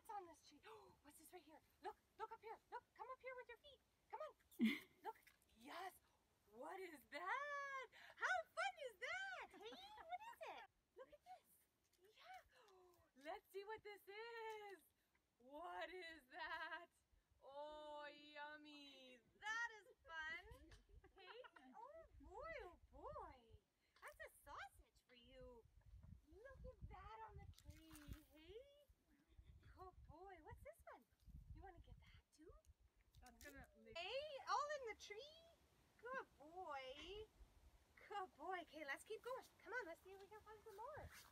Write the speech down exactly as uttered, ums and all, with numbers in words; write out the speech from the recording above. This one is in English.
What's on this tree? Oh, what's this right here? Look, look up here. Look, come up here with your feet. Come on. Look. Yes. What is that? How fun is that? Hey, what is it? Look at this. Yeah. Let's see what this is. What is that? Oh, yummy. That is fun. Hey. Oh, boy, oh, boy. That's a sausage for you. Look at that on the tree. Hey. Oh, boy. What's this one? You want to get that, too? That's gonna leave. Hey, all in the tree? Good boy. Good boy. Okay, let's keep going. Come on, let's see if we can find some more.